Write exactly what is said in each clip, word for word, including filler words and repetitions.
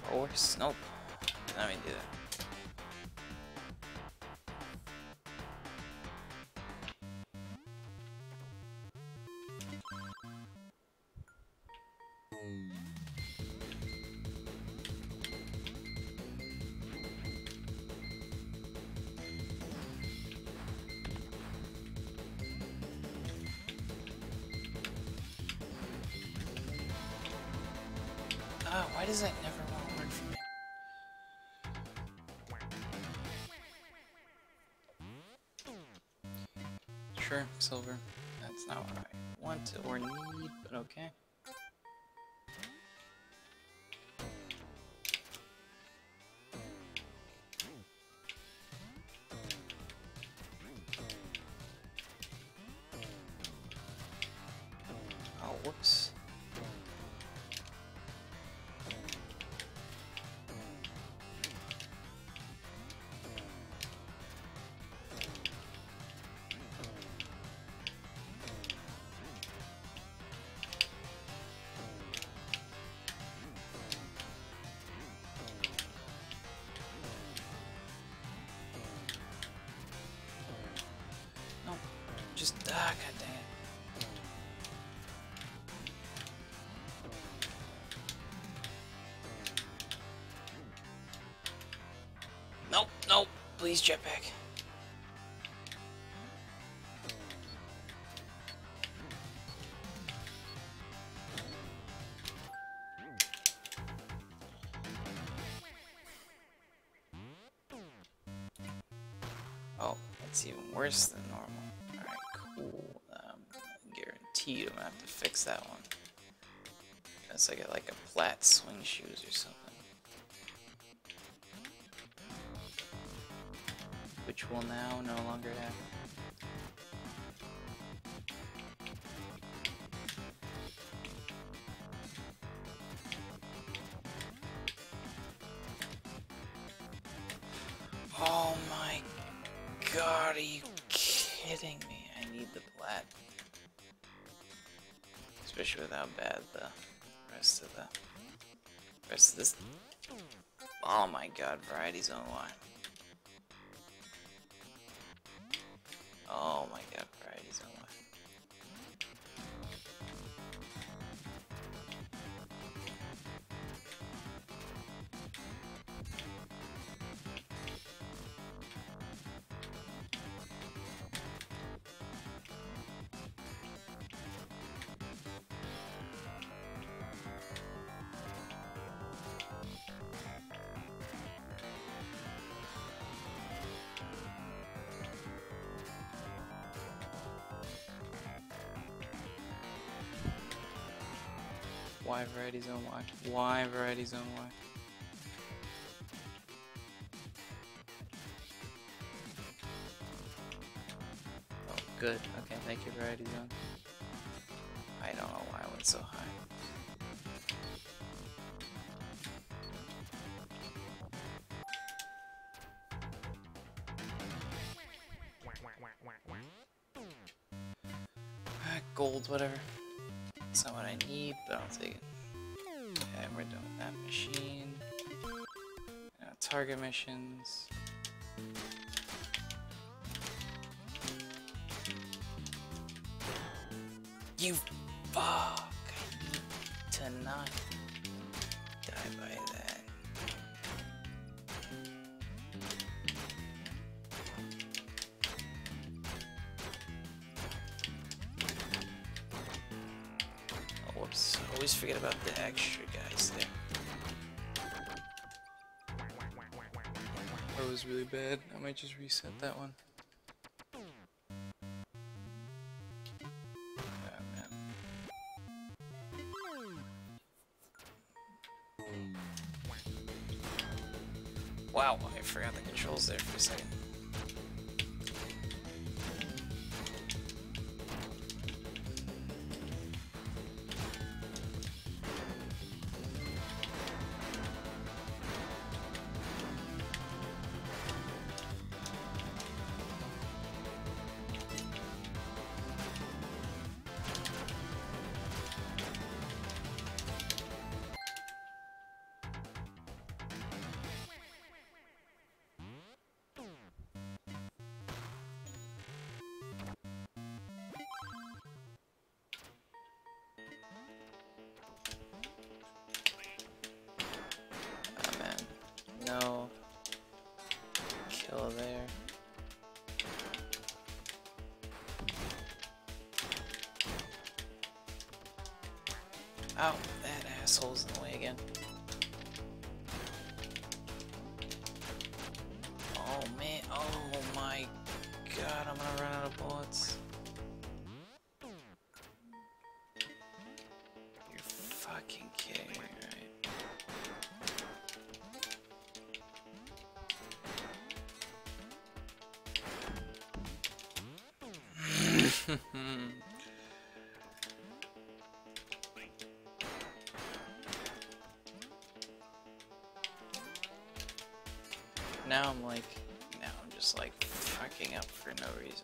Or worse. Nope. Let me do that. Ah, why does that never want to work for me? Sure, silver. That's not what I want or need, but okay. Oh, whoops. No, just ah, god dang it. Nope, nope, please jetpack. Oh, that's even worse than normal. Alright, cool. Um, guaranteed I'm gonna have to fix that one. Unless I get like a flat swing shoes or something. Which will now no longer happen. Oh my god, are you kidding me? I need the plat. Especially with how bad the rest of the rest of this. Oh my god, Variety Zone Y. Oh my god, Variety Zone Y. Why Variety Zone Y? Why Variety Zone Y? Oh, good. Okay, thank you, Variety Zone. I don't know why I went so high. Ah, gold, whatever. It's not what I need, but I'll take it. Okay, we're done with that machine. Now, target missions. You fuck! I need to not die by that. Oh, whoops. Always forget about the extra guys there. That was really bad. I might just reset that one. Wow, I forgot the controls there for a second. Oh, that asshole's in the way again. Oh man, oh my god, I'm gonna run out of bullets. You're fucking kidding me, right? Now I'm like, now I'm just like fucking up for no reason.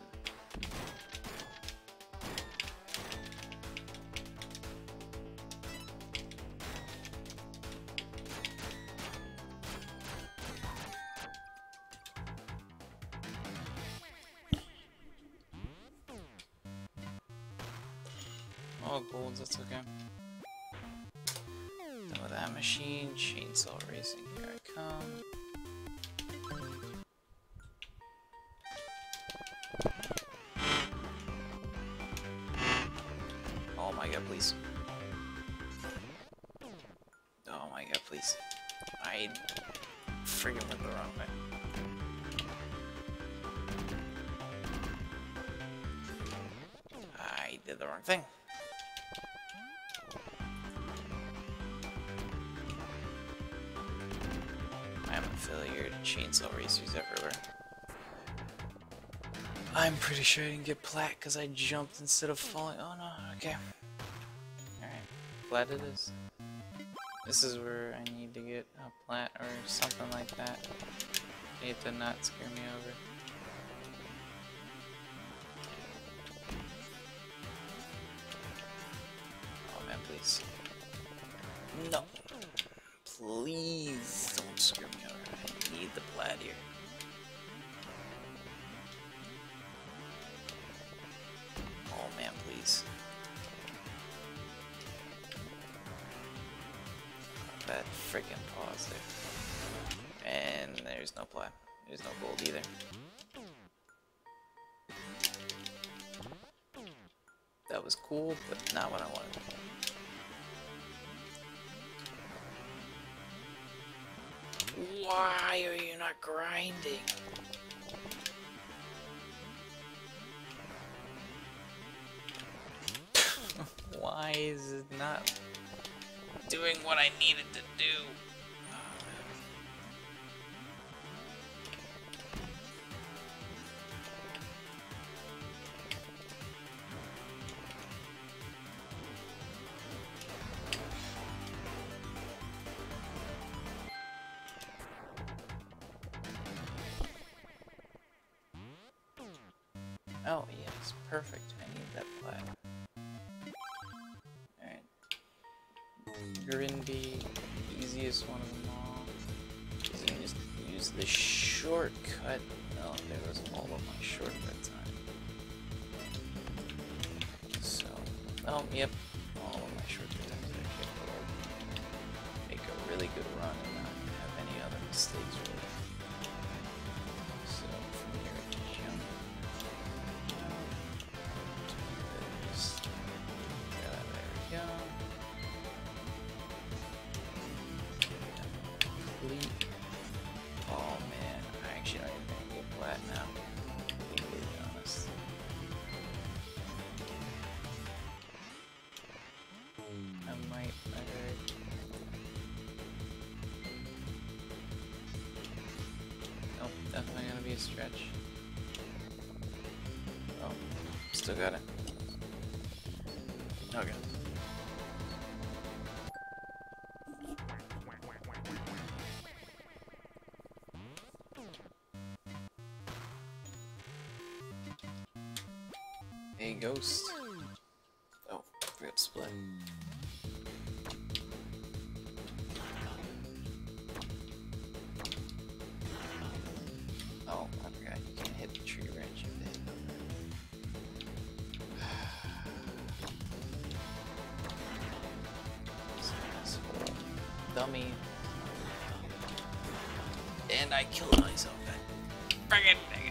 Oh, golds, that's okay. Done with that machine, chainsaw racing, here I come. Oh my god, please. Oh my god, please. I friggin' went the wrong way. I did the wrong thing. I'm a failure to chainsaw racers everywhere. I'm pretty sure I didn't get plat because I jumped instead of falling. Oh no, okay. Alright, plat it is. This is where I need to get a plat or something like that. I need to not scare me over. Oh man, please. No! Please don't screw me over. I need the plat here. Oh man, please. That freaking pause there. And there's no plat. There's no gold either. That was cool, but not what I wanted. Why are you not grinding? Why is it not doing what I needed to do? Oh, yes, perfect. I need that plat. Alright. Grindy, easiest one of them all. Because you can just use the shortcut. Oh, there was all of my shortcut time. So, oh, yep. All of my shortcut times are capable of make a really good run and not have any other mistakes really. So, from here I can jump. Yeah, there we go. Complete. Oh man, I actually don't even think I get plat now. To be completely honest. I might, I heard. Nope, definitely gonna be a stretch. Oh, still got it. Okay. A ghost. Oh, forgot to split. Oh, I forgot you can't hit the tree branch if they hit dummy. And I killed myself. Friggin' dang it.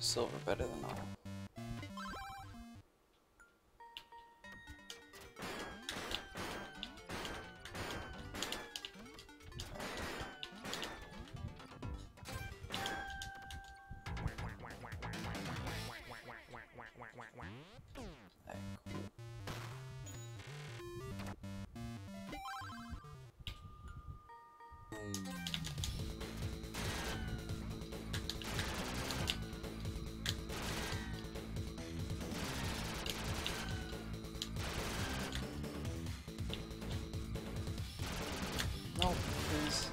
silver better than normal. No, please.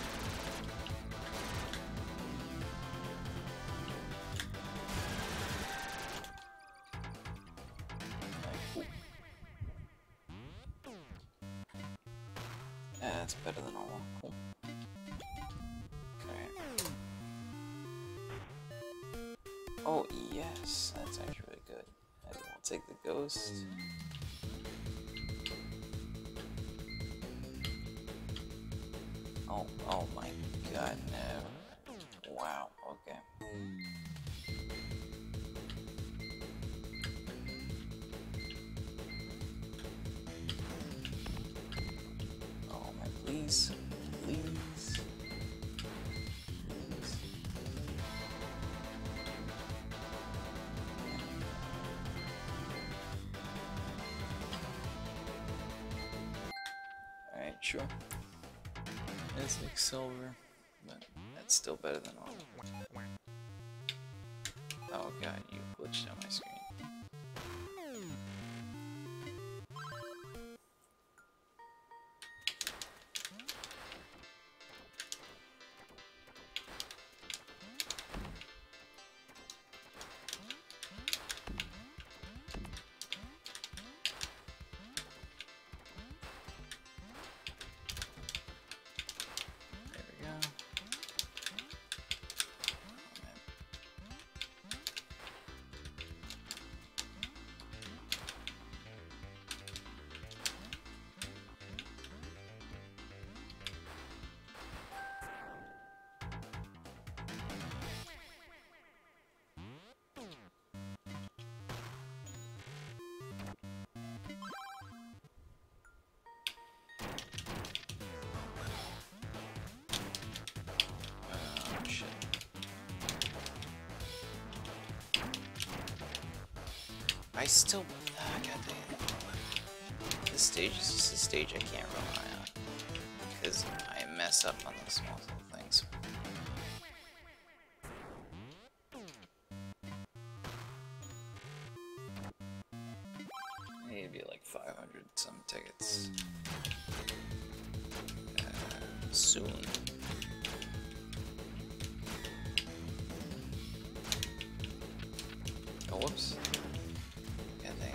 Yeah, that's better than normal. Cool. Okay. Oh, yes, that's actually really good. I will take the ghost. Oh, oh my god, no. Wow, okay. Oh my, please, please. Please. Alright, sure. It's like silver, but that's still better than normal. Oh god, you glitched on my screen. Oh shit. I still. Ah, god damn it. This stage is just a stage I can't rely on. Because I mess up on those small little things. I need to be like five hundred some tickets. Uh, soon. Oh, whoops. God dang.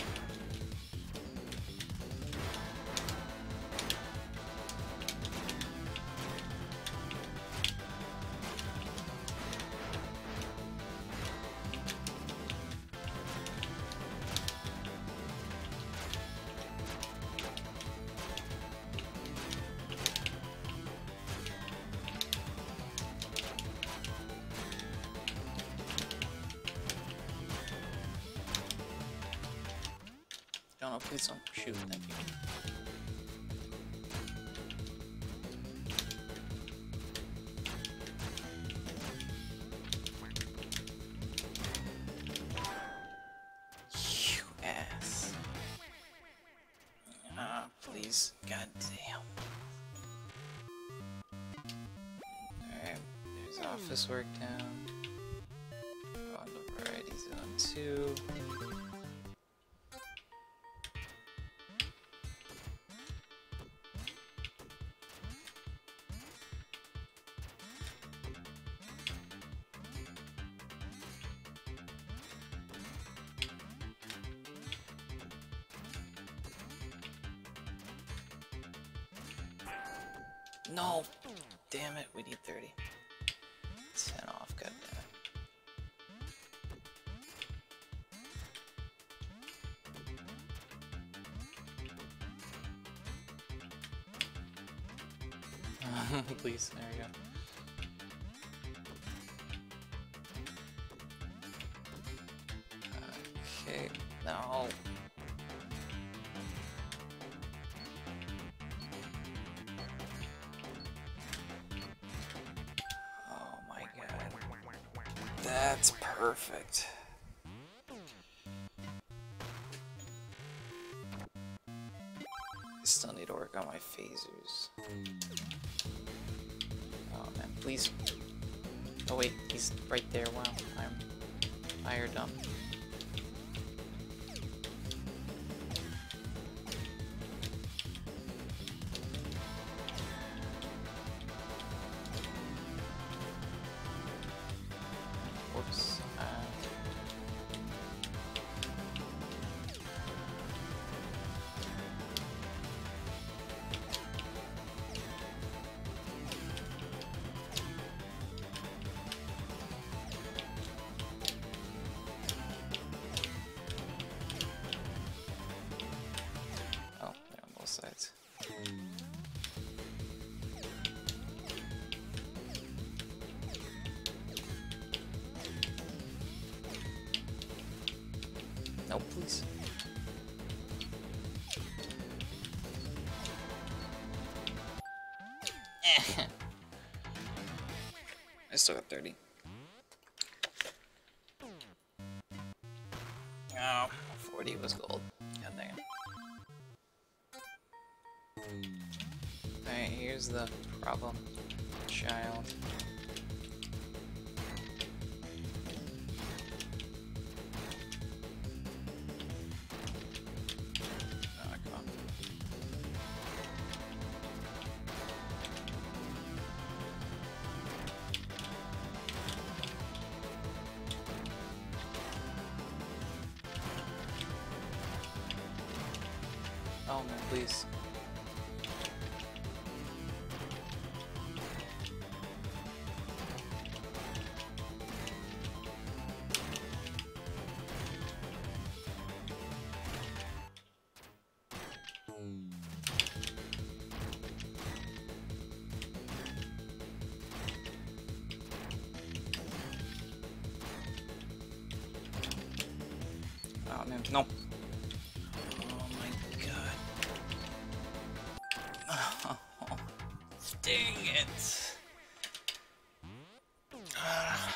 No, no, please don't shoot. Thank you. You ass. Ah, please. God damn. Alright, there's office work down. On the variety zone two. No! Damn it, we need thirty. ten off, goddammit. Please, there we go. Okay, no. Oh my god. That's perfect. I still need to work on my phasers. Oh man, please. Oh wait, he's right there. Wow, I'm fire dumb. Whoops. Uh, oh, they're on both sides. No, please. I still got thirty. Oh, forty was gold. God dang it. Alright, here's the problem, child. Oh, come on. Oh man, please. Oh man, no. Oh my god. Oh, dang it. Uh,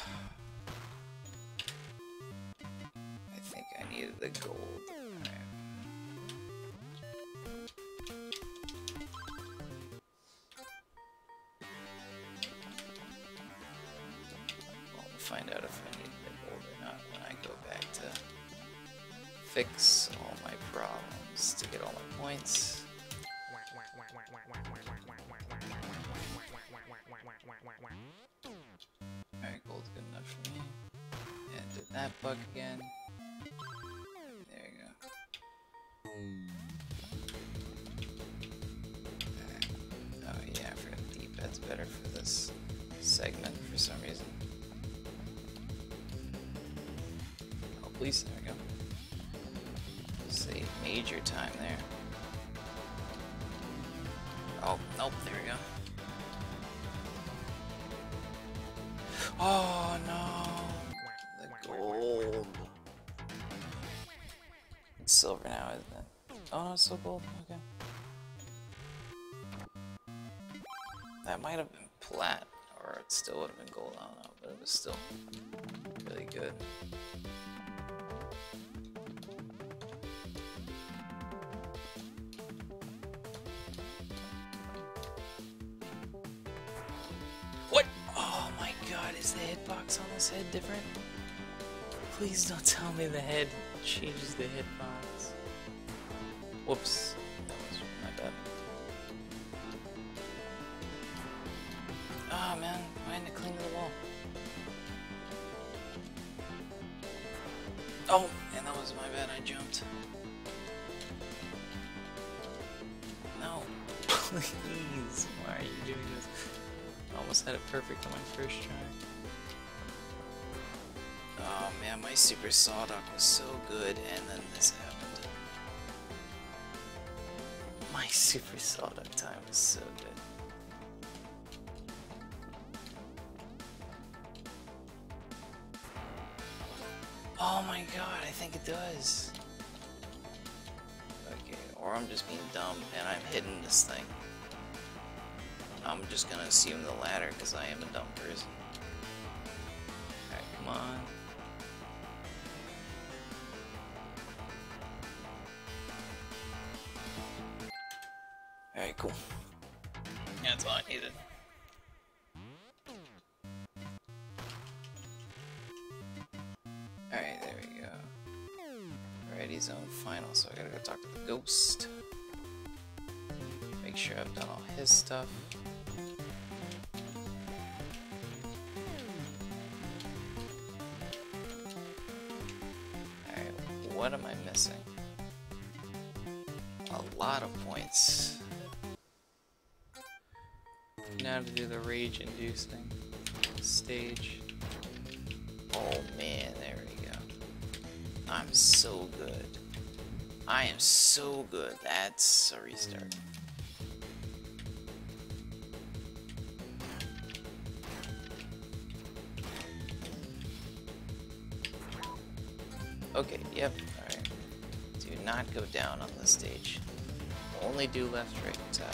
I think I needed the gold. Alright. Well, we'll find out if I need the gold or not when I go back to fix all my problems to get all my points. Alright, gold's good enough for me. And did that bug again. There you go. Okay. Oh yeah, I forgot the D-pad's better for this segment for some reason. Oh please, there we go. Save major time there. Oh, nope, there we go. Oh no! The gold. It's silver now, isn't it? Oh no, it's still gold. Okay. That might have been plat, or it still would have been gold. I don't know, but it was still really good. What? Oh my god, is the hitbox on this head different? Please don't tell me the head changes the hitbox. Whoops. That was my bad. Oh man, why didn't it cling to the wall? Oh, and that was my bad, I jumped. No, please, why are you doing this? I almost had it perfect on my first try. Oh man, my Super Sawduck was so good, and then this happened. My Super Sawduck time was so good. Oh my god, I think it does. Okay, or I'm just being dumb and I'm hitting this thing. I'm just gonna assume the latter because I am a dumb person. Alright, come on. Alright, cool. Yeah, that's all I needed. Alright, there we go. Alright, he's on final, so I gotta go talk to the ghost. Make sure I've done all his stuff. Alright, what am I missing? A lot of points. Now to do the rage-inducing stage. Oh man, there we go. I'm so good. I am so good. That's a restart. Okay, yep, alright. Do not go down on this stage. Only do left, right, and top.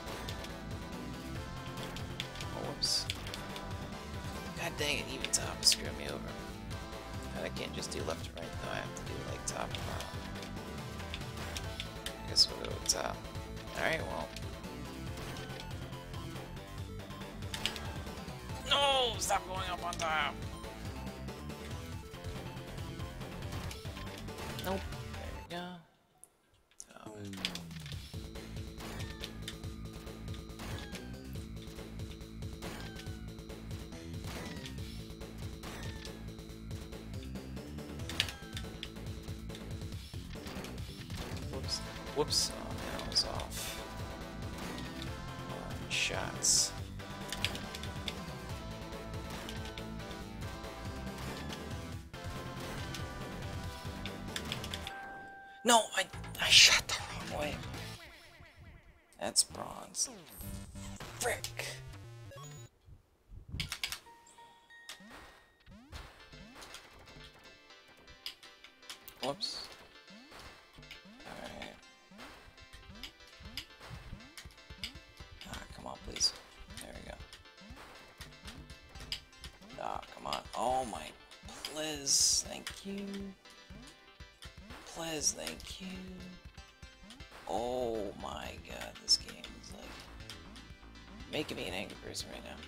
Oh, whoops. God dang it, even top is screwing me over. And I can't just do left and right, though. I have to do, like, top and bottom. I guess we'll go with top. Alright, well. No! Stop going up on top! Nope. There we go. Oh. Whoops. Whoops. Oh man, I was off. Orange shots. No, I I shot the wrong way. That's bronze. Frick. Whoops. Alright. Ah, come on, please. There we go. Ah, come on. Oh my, please. Thank you. Please, thank you. Oh my god, this game is like making me an angry person right now.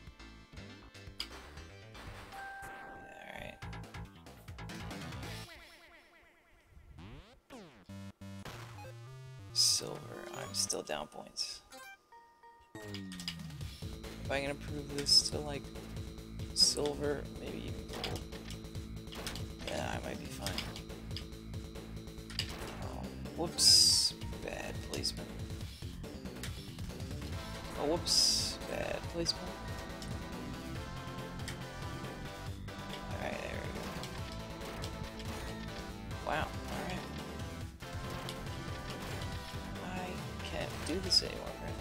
Alright. Silver, I'm still down points. If I can improve this to like silver, maybe even gold, yeah, I might be fine. Whoops, bad placement. Oh, whoops, bad placement. Alright, there we go. Wow, alright. I can't do this anymore, right?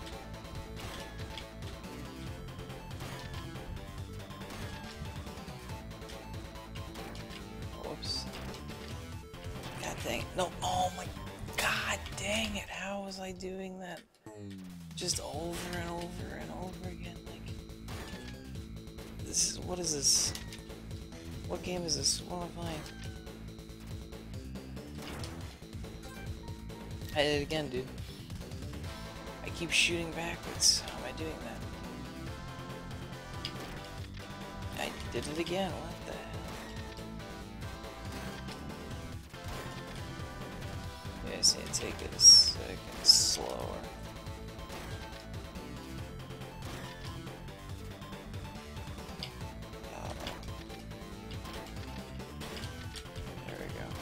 Whoops. God dang it. No, oh my god dang it. How was I doing that? Just over and over and over again. Like, this is, what is this? What game is this? What am I playing? I did it again, dude. I keep shooting backwards. How am I doing that? I did it again. What the hell? Yeah, I just need to take it a second slower. Oh, no. There we go.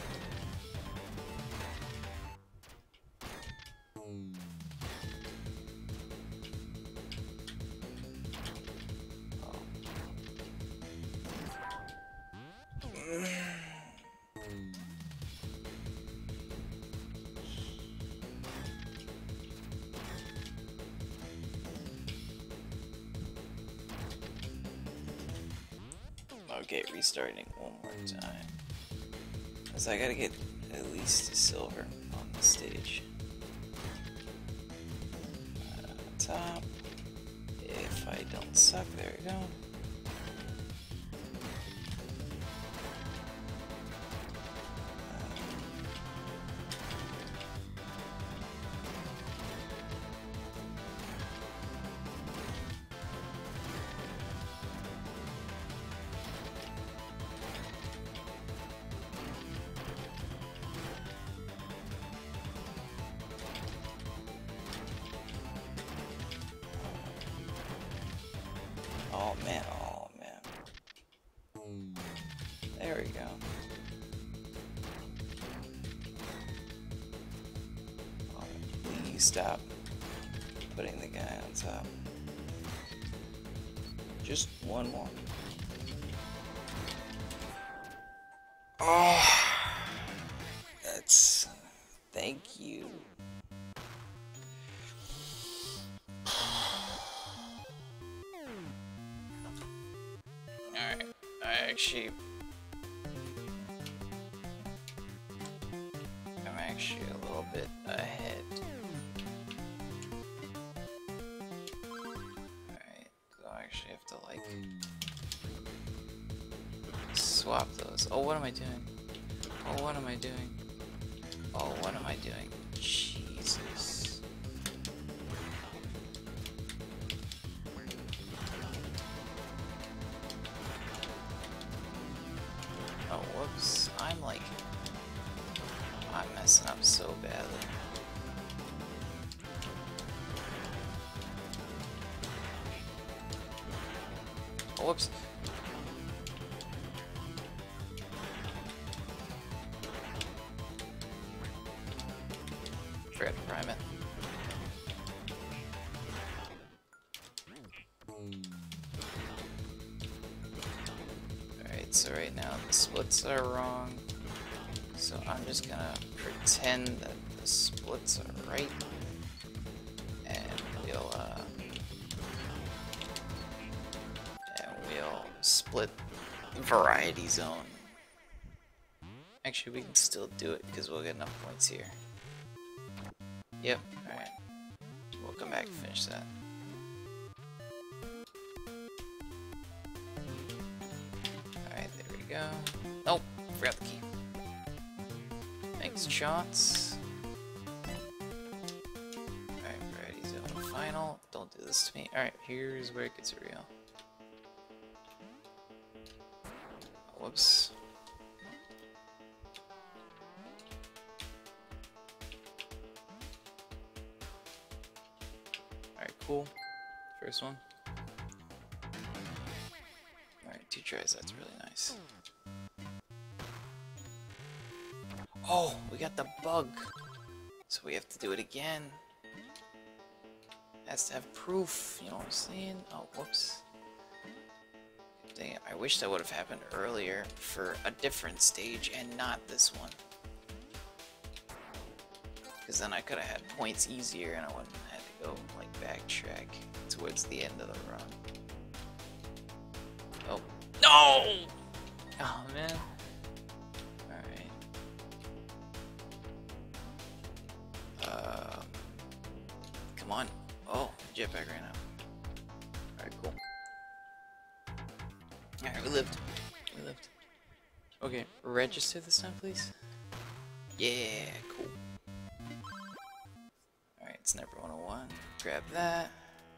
Okay, restarting one more time. Because I gotta get at least a silver on the stage. Uh, top. If I don't suck, there we go. Oh man, oh man. There we go. Oh, please stop putting the guy on top. Just one more. Oh, that's... Thank you. Alright, I actually... I'm actually a little bit ahead. Alright, so I actually have to, like... swap those. Oh, what am I doing? Oh, what am I doing? Oh, what am I doing? Jesus. Oh, whoops. I'm like... I'm messing up so badly. Oh, whoops. Forgot to prime it. Alright, so right now the splits are wrong. So I'm just gonna pretend that the splits are right. And we'll, uh... and we'll split variety zone. Actually, we can still do it because we'll get enough points here. Yep, alright. We'll come back and finish that. Alright, there we go. Nope, forgot the key. Thanks, Chance. Alright, variety zone final. Don't do this to me. Alright, here's where it gets real. Whoops. Alright, cool. First one. Alright, two tries, that's really nice. Oh, we got the bug. So we have to do it again. Has to have proof, you know what I'm saying? Oh, whoops. Dang it, I wish that would have happened earlier for a different stage and not this one. Because then I could have had points easier and I wouldn't have had to go, like, backtrack towards the end of the run. Oh. No! Oh, man. Alright. Uh, come on. Oh, jetpack ran out. Alright, cool. Alright, we lived. We lived. Okay, register this time, please. Yeah, cool. Alright, Sniper one oh one. Grab that.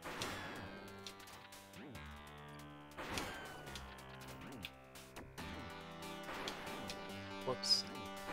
Whoops.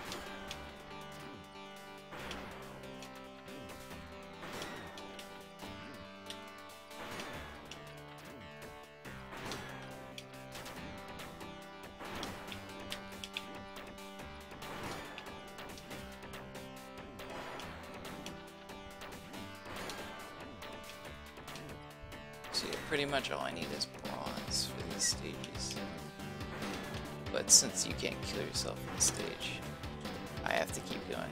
So yeah, pretty much all I need is bronze for these stages. But since you can't kill yourself in the stage, I have to keep going.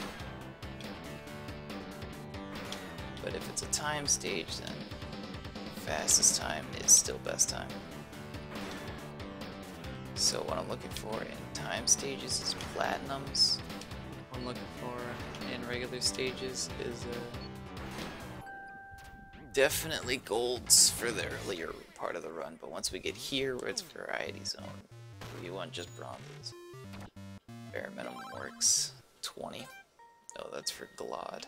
But if it's a time stage, then fastest time is still best time. So what I'm looking for in time stages is platinums. What I'm looking for in regular stages is uh, definitely golds for the earlier part of the run. But once we get here where it's variety zone, we want just bronzes. Bare minimum works. twenty. Oh, that's for Glod.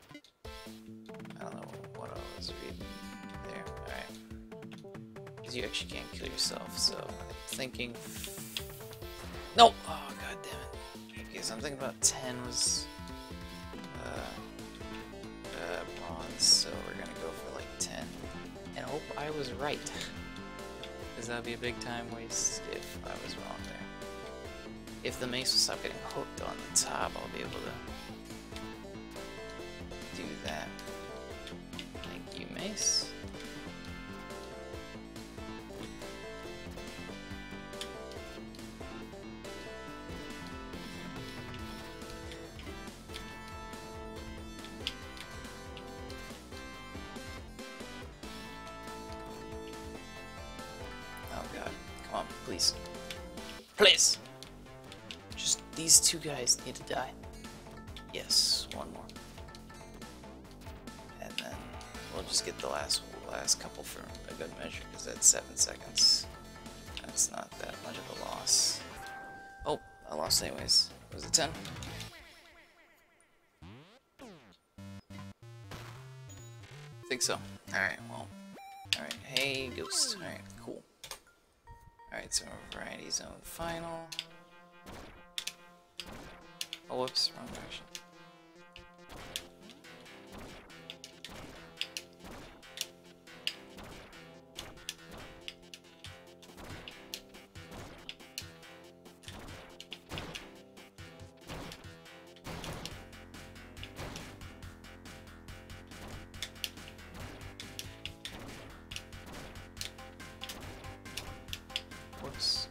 I don't know what I was reading there. Alright. Because you actually can't kill yourself, so I'm thinking... No! Oh, god damn it. Okay, so I'm thinking about ten was... Uh, uh, bronze, so we're gonna go for like ten. And hope I was right. Because that'd be a big time waste if I was wrong there. If the mace will stop getting hooked on the top, I'll be able to do that. Thank you, mace. Oh god, come on, please. Please! Just these two guys need to die. Yes, one more. And then we'll just get the last last couple for a good measure, because that's seven seconds. That's not that much of a loss. Oh, I lost anyways. Was it ten? I think so. Alright, well. Alright, hey, ghost. Alright, cool. Alright, so variety zone final. Oh, whoops, wrong direction. Whoops.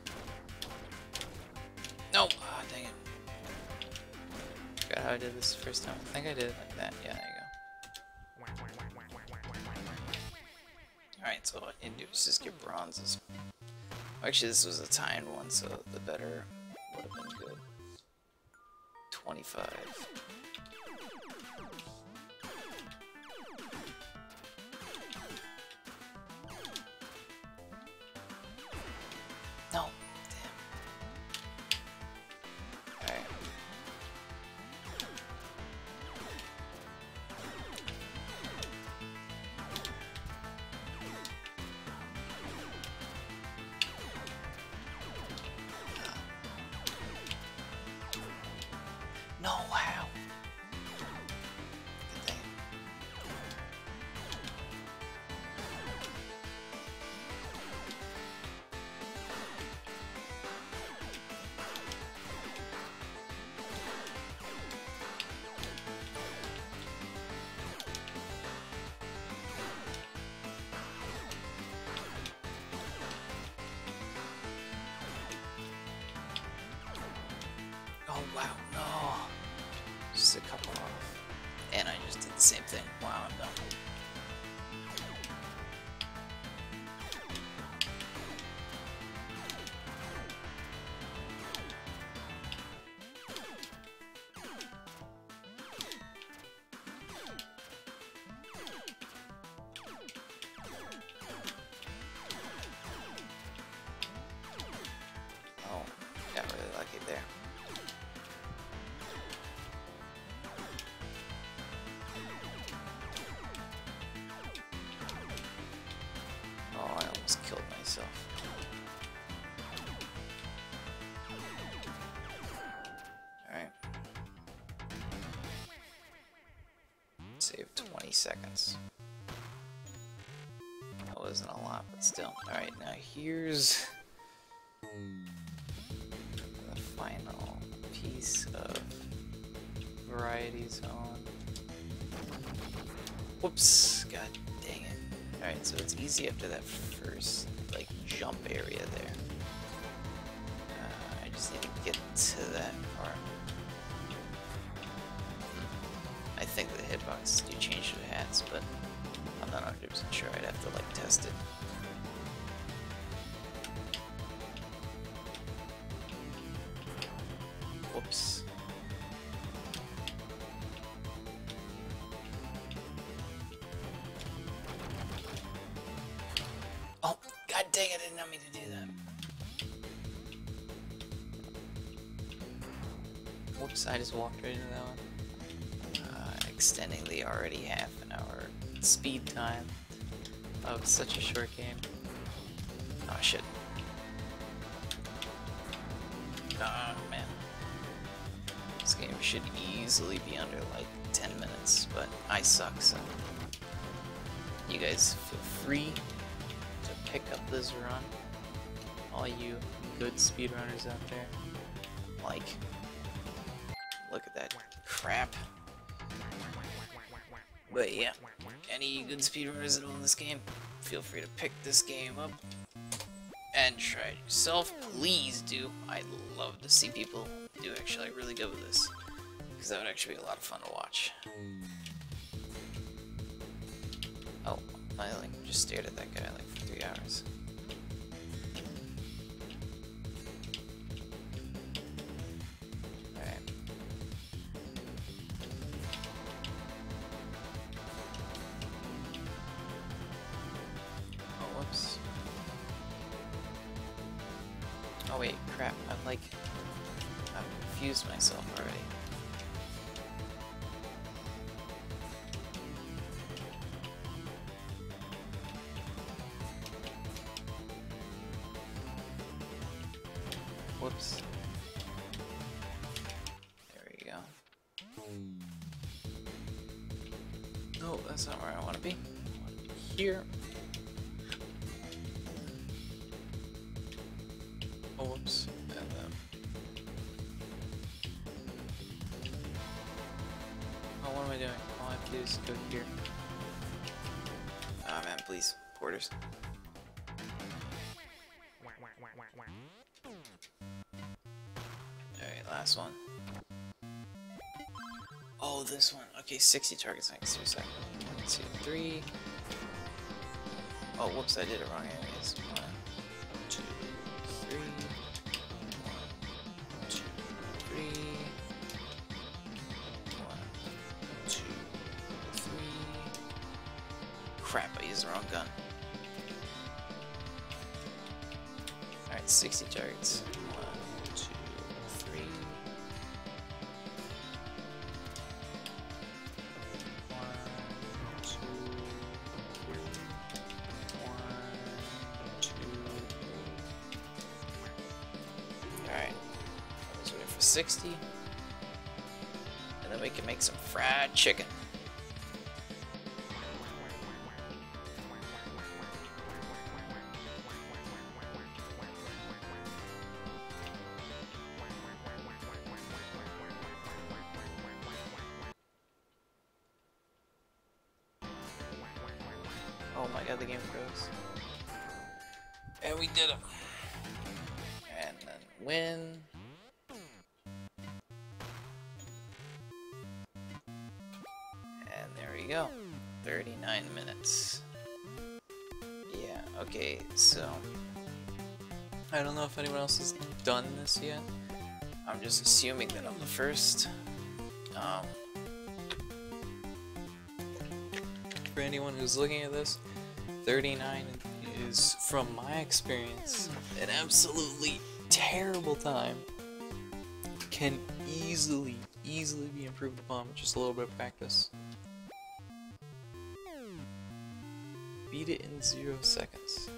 No! Ah, dang it. Forgot how I did this the first time. I think I did it like that. Yeah, there you go. Alright, so what I need to do is just get bronzes. Actually, this was a timed one, so the better would have been good. twenty-five. No. Damn. Alright. No, how? Good thing. Oh wow, no. Just a couple off. And I just did the same thing. Wow, I'm done. Oh, got really lucky there. Oh, I almost killed myself. Alright. Save twenty seconds. That wasn't a lot, but still. Alright, now here's the final piece of variety zone. Whoops, god dang it. Alright, so it's easy after that first, like, jump area there. Uh, I just need to get to that part. I think the hitboxes do change to hats, but I'm not one hundred percent sure. I'd have to, like, test it. Whoops. Oh, god dang, I did not mean to do that. Whoops, I just walked right into that one. Uh, extending the already half an hour speed time of such a short game. Oh shit. Oh man. This game should easily be under like ten minutes, but I suck, so you guys feel free to pick up this run. All you good speedrunners out there. Like, look at that crap. But yeah, any good speedrunners that own this game, feel free to pick this game up and try it yourself. Please do. I'd love to see people do actually really good with this, because that would actually be a lot of fun to watch. Oh, I like just stared at that guy like for three hours. Alright. Oh, whoops. Oh wait, crap, I'm like, I've confused myself already. Whoops. There we go. No, that's not where I want to be. I want to be here. Oh, whoops. And, um, oh, what am I doing? All I have to do is go here. Ah, man, please. Porters. Alright, last one. Oh, this one. Okay, sixty targets next to a second. One, two, three. Oh, whoops, I did it wrong anyways. One, two, three. One, two, three. One, two, three. Crap, I used the wrong gun. Alright, sixty targets. One, two, three. One, two, one, two. Alright. I was waiting for sixty. And then we can make some fried chicken. Oh my god, the game froze. And we did it. And then win. And there we go. thirty-nine minutes. Yeah, okay, so I don't know if anyone else has done this yet. I'm just assuming that I'm the first. Um, for anyone who's looking at this, thirty-nine is, from my experience, an absolutely terrible time. Can easily, easily be improved upon with just a little bit of practice. Beat it in zero seconds.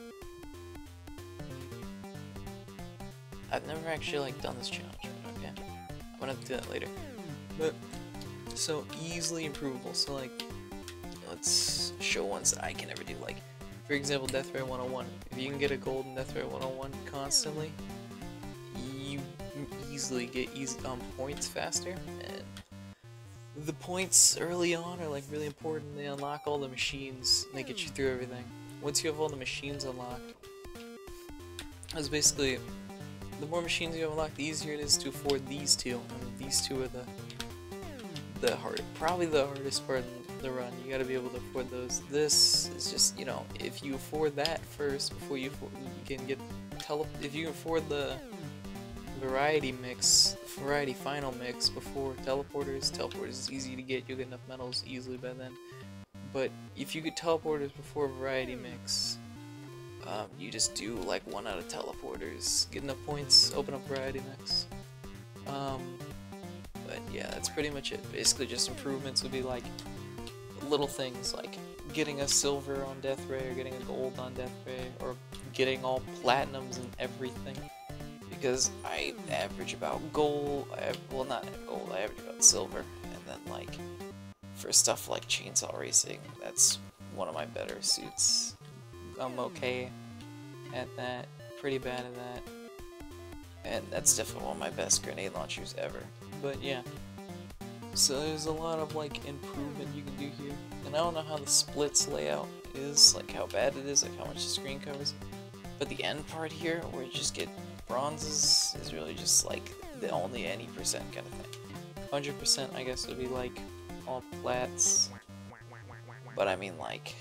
I've never actually like done this challenge, okay? I'm gonna have to do that later. But, so easily improvable, so like, let's show ones that I can never do. Like, for example, Death Ray one oh one. If you can get a gold in Death Ray one oh one constantly, you easily get easy um, points faster. And the points early on are like really important. They unlock all the machines and they get you through everything. Once you have all the machines unlocked, it's basically, the more machines you have unlocked, the easier it is to afford these two. And these two are the the hard, probably the hardest part of the run. You gotta be able to afford those. This is just, you know, if you afford that first before you, afford, you can get tele. If you afford the variety mix, variety final mix before teleporters. Teleporters is easy to get, you'll get enough medals easily by then. But if you get teleporters before variety mix, um, you just do like one out of teleporters, get enough points, open up variety mix. Um, but yeah, that's pretty much it. Basically just improvements would be like little things like getting a silver on Death Ray or getting a gold on Death Ray or getting all platinums and everything. Because I average about gold, I, well not gold, I average about silver, and then like for stuff like chainsaw racing, that's one of my better suits. I'm okay at that, pretty bad at that, and that's definitely one of my best grenade launchers ever. But yeah, so there's a lot of like improvement you can do here, and I don't know how the splits layout is, like how bad it is, like how much the screen covers, but the end part here where you just get bronzes is really just like the only any percent kind of thing. one hundred percent I guess would be like all plats, but I mean like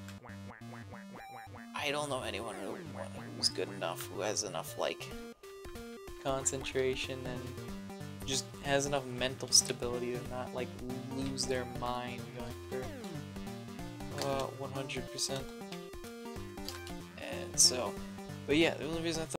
I don't know anyone who, who's good enough, who has enough like concentration and just has enough mental stability to not like lose their mind going for uh, one hundred percent. And so, but yeah, the only reason I thought